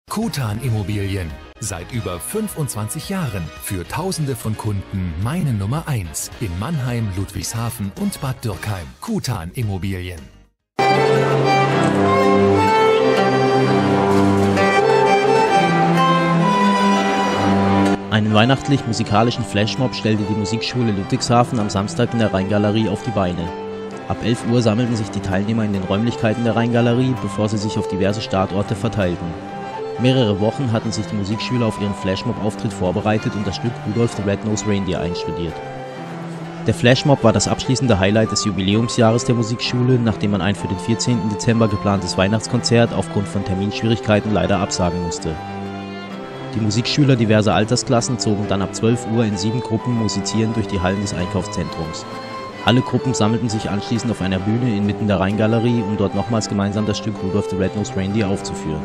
Kutan Immobilien. Seit über 25 Jahren für Tausende von Kunden meine Nummer 1 in Mannheim, Ludwigshafen und Bad Dürkheim. Kutan Immobilien. Einen weihnachtlich-musikalischen Flashmob stellte die Musikschule Ludwigshafen am Samstag in der Rheingalerie auf die Beine. Ab 11 Uhr sammelten sich die Teilnehmer in den Räumlichkeiten der Rheingalerie, bevor sie sich auf diverse Startorte verteilten. Mehrere Wochen hatten sich die Musikschüler auf ihren Flashmob-Auftritt vorbereitet und das Stück Rudolph the Red-Nosed Reindeer einstudiert. Der Flashmob war das abschließende Highlight des Jubiläumsjahres der Musikschule, nachdem man ein für den 14. Dezember geplantes Weihnachtskonzert aufgrund von Terminschwierigkeiten leider absagen musste. Die Musikschüler diverser Altersklassen zogen dann ab 12 Uhr in 7 Gruppen musizierend durch die Hallen des Einkaufszentrums. Alle Gruppen sammelten sich anschließend auf einer Bühne inmitten der Rheingalerie, um dort nochmals gemeinsam das Stück Rudolph the Red-Nosed Reindeer aufzuführen.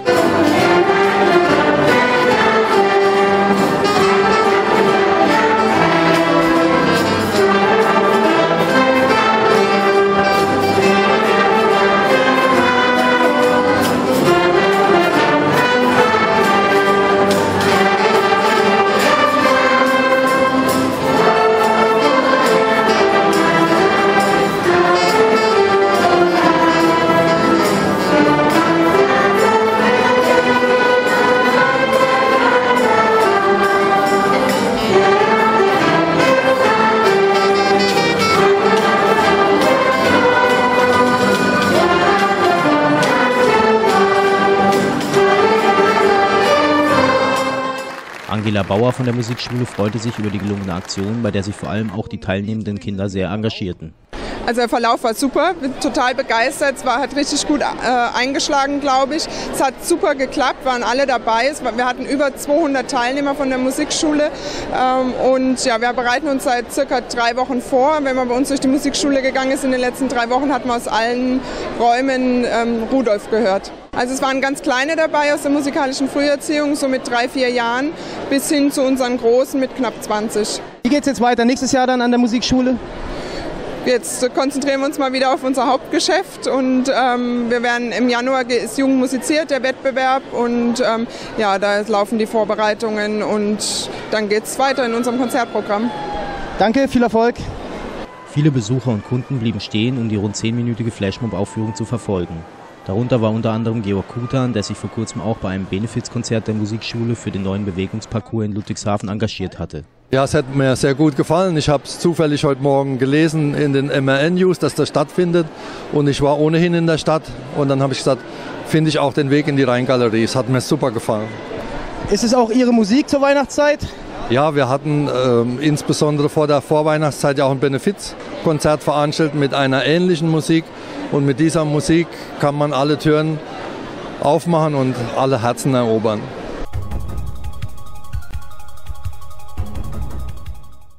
Angela Bauer von der Musikschule freute sich über die gelungene Aktion, bei der sich vor allem auch die teilnehmenden Kinder sehr engagierten. Also der Verlauf war super, bin total begeistert, es hat richtig gut eingeschlagen, glaube ich. Es hat super geklappt, waren alle dabei. Wir hatten über 200 Teilnehmer von der Musikschule und ja, wir bereiten uns seit circa 3 Wochen vor. Wenn man bei uns durch die Musikschule gegangen ist in den letzten 3 Wochen, hat man aus allen Räumen Rudolph gehört. Also es waren ganz kleine dabei aus der musikalischen Früherziehung, so mit 3, 4 Jahren, bis hin zu unseren Großen mit knapp 20. Wie geht es jetzt weiter nächstes Jahr dann an der Musikschule? Jetzt konzentrieren wir uns mal wieder auf unser Hauptgeschäft und wir werden im Januar ist Jugend musiziert, der Wettbewerb und ja, da laufen die Vorbereitungen und dann geht es weiter in unserem Konzertprogramm. Danke, viel Erfolg. Viele Besucher und Kunden blieben stehen, um die rund 10-minütige Flashmob-Aufführung zu verfolgen. Darunter war unter anderem Georg Kutan, der sich vor kurzem auch bei einem Benefizkonzert der Musikschule für den neuen Bewegungsparcours in Ludwigshafen engagiert hatte. Ja, es hat mir sehr gut gefallen. Ich habe es zufällig heute Morgen gelesen in den MRN-News, dass das stattfindet. Und ich war ohnehin in der Stadt. Und dann habe ich gesagt, finde ich auch den Weg in die Rheingalerie. Es hat mir super gefallen. Ist es auch Ihre Musik zur Weihnachtszeit? Ja, wir hatten insbesondere vor der Vorweihnachtszeit ja auch ein Benefizkonzert veranstaltet mit einer ähnlichen Musik. Und mit dieser Musik kann man alle Türen aufmachen und alle Herzen erobern.